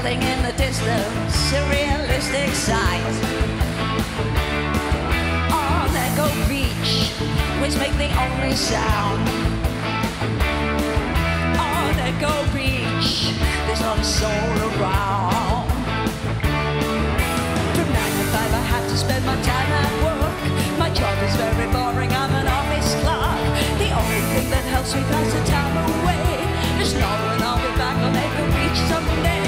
something in the distance, a realistic sight. On Echo Beach, which make the only sound. On Echo Beach, there's not a soul around. From 9 to 5 I have to spend my time at work. My job is very boring, I'm an office clerk. The only thing that helps me pass the time away is knowing I'll be back on Echo Beach someday.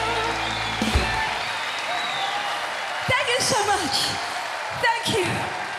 Thank you so much. Thank you.